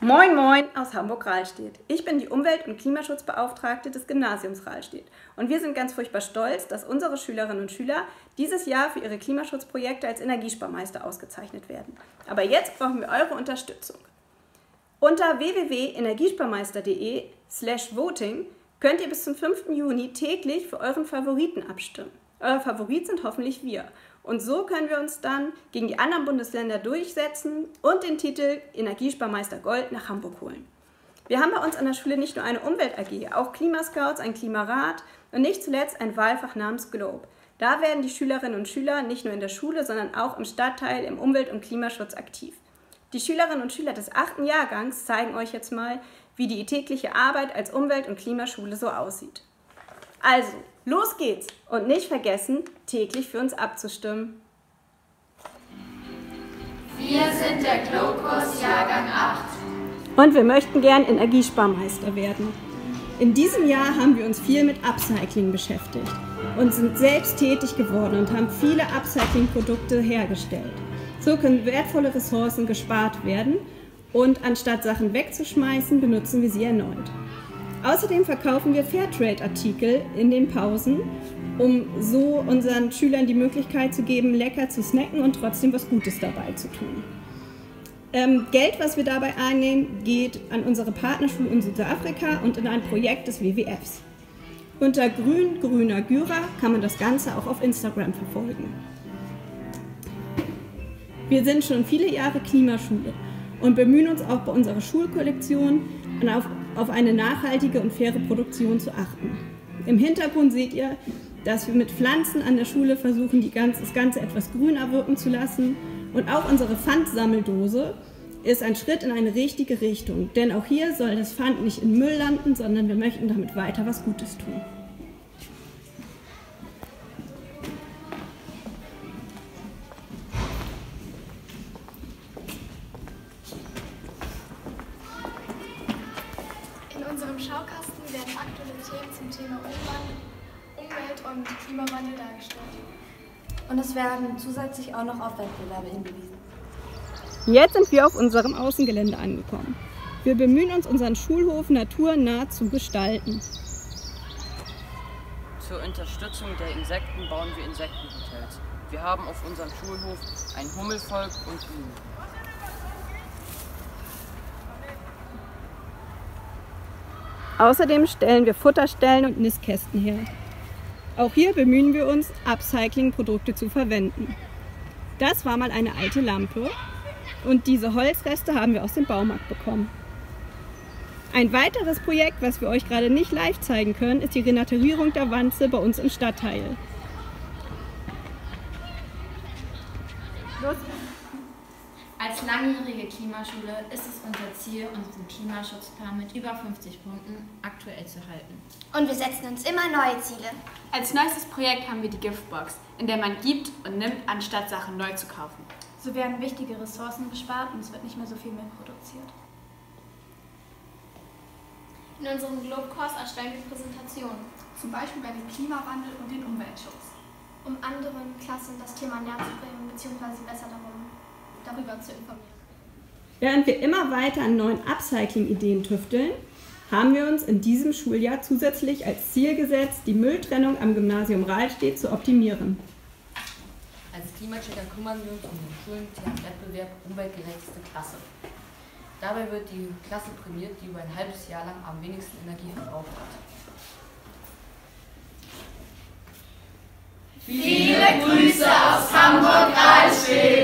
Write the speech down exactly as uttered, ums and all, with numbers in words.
Moin Moin aus Hamburg-Rahlstedt. Ich bin die Umwelt- und Klimaschutzbeauftragte des Gymnasiums Rahlstedt und wir sind ganz furchtbar stolz, dass unsere Schülerinnen und Schüler dieses Jahr für ihre Klimaschutzprojekte als Energiesparmeister ausgezeichnet werden. Aber jetzt brauchen wir eure Unterstützung. Unter w w w punkt energiesparmeister punkt de slash voting könnt ihr bis zum fünften Juni täglich für euren Favoriten abstimmen. Euer Favorit sind hoffentlich wir. Und so können wir uns dann gegen die anderen Bundesländer durchsetzen und den Titel Energiesparmeister Gold nach Hamburg holen. Wir haben bei uns an der Schule nicht nur eine Umwelt-A G, auch Klimascouts, ein Klimarat und nicht zuletzt ein Wahlfach namens Globe. Da werden die Schülerinnen und Schüler nicht nur in der Schule, sondern auch im Stadtteil im Umwelt- und Klimaschutz aktiv. Die Schülerinnen und Schüler des achten Jahrgangs zeigen euch jetzt mal, wie die tägliche Arbeit als Umwelt- und Klimaschule so aussieht. Also, los geht's und nicht vergessen, täglich für uns abzustimmen. Wir sind der Globe-Kurs Jahrgang acht. Und wir möchten gern Energiesparmeister werden. In diesem Jahr haben wir uns viel mit Upcycling beschäftigt und sind selbst tätig geworden und haben viele Upcycling-Produkte hergestellt. So können wertvolle Ressourcen gespart werden und anstatt Sachen wegzuschmeißen, benutzen wir sie erneut. Außerdem verkaufen wir Fairtrade-Artikel in den Pausen, um so unseren Schülern die Möglichkeit zu geben, lecker zu snacken und trotzdem was Gutes dabei zu tun. Ähm, Geld, was wir dabei einnehmen, geht an unsere Partnerschule in Südafrika und in ein Projekt des W W Fs. Unter grün grüner Gyra kann man das Ganze auch auf Instagram verfolgen. Wir sind schon viele Jahre Klimaschule und bemühen uns auch bei unserer Schulkollektion auf, auf eine nachhaltige und faire Produktion zu achten. Im Hintergrund seht ihr, dass wir mit Pflanzen an der Schule versuchen, die ganz, das Ganze etwas grüner wirken zu lassen. Und auch unsere Pfandsammeldose ist ein Schritt in eine richtige Richtung. Denn auch hier soll das Pfand nicht in Müll landen, sondern wir möchten damit weiter was Gutes tun. In unserem Schaukasten werden aktuelle Themen zum Thema Umwelt und Klimawandel dargestellt. Und es werden zusätzlich auch noch auf Wettbewerbe hingewiesen. Jetzt sind wir auf unserem Außengelände angekommen. Wir bemühen uns, unseren Schulhof naturnah zu gestalten. Zur Unterstützung der Insekten bauen wir Insektenhotels. Wir haben auf unserem Schulhof ein Hummelvolk und Bienen. Außerdem stellen wir Futterstellen und Nistkästen her. Auch hier bemühen wir uns, Upcycling-Produkte zu verwenden. Das war mal eine alte Lampe und diese Holzreste haben wir aus dem Baumarkt bekommen. Ein weiteres Projekt, was wir euch gerade nicht live zeigen können, ist die Renaturierung der Wanze bei uns im Stadtteil. Los. Als langjährige Klimaschule ist es unser Ziel, unseren Klimaschutzplan mit über fünfzig Punkten aktuell zu halten. Und wir setzen uns immer neue Ziele. Als neuestes Projekt haben wir die Giftbox, in der man gibt und nimmt, anstatt Sachen neu zu kaufen. So werden wichtige Ressourcen gespart und es wird nicht mehr so viel mehr produziert. In unserem Globe-Kurs erstellen wir Präsentationen, zum Beispiel bei dem Klimawandel und den Umweltschutz, um anderen Klassen das Thema näher zu bringen bzw. besser darum, darüber zu informieren. Während wir immer weiter an neuen Upcycling-Ideen tüfteln, haben wir uns in diesem Schuljahr zusätzlich als Ziel gesetzt, die Mülltrennung am Gymnasium Rahlstedt zu optimieren. Als Klimachecker kümmern wir uns um den schulinternen Wettbewerb Umweltgerechteste Klasse. Dabei wird die Klasse prämiert, die über ein halbes Jahr lang am wenigsten Energie verbraucht hat. Viele Grüße aus Hamburg-Rahlstedt!